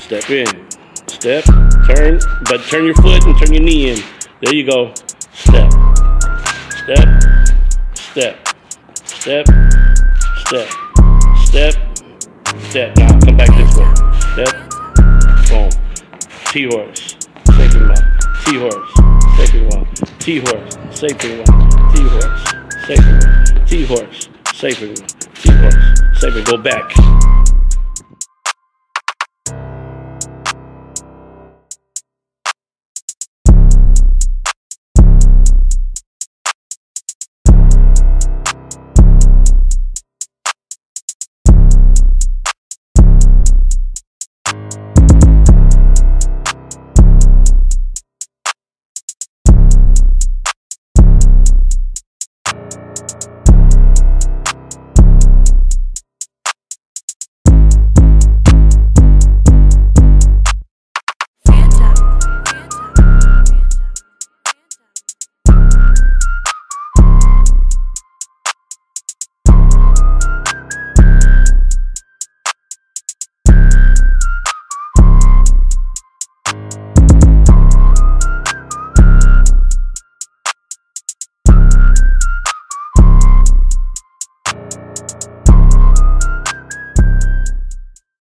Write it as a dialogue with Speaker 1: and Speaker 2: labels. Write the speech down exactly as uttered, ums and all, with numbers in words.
Speaker 1: Step in. Step. Turn. But turn your foot and turn your knee in. There you go. Step. Step. Step. Step. Step. Step. Step. Now come back this way. Step. Boom. T-horse. Shaping walk. T-horse. Shaping walk. T-horse. Shaping walk. T-horse. Shaping walk. T-horse. Shaping walk. T-horse. Shaping. Go back.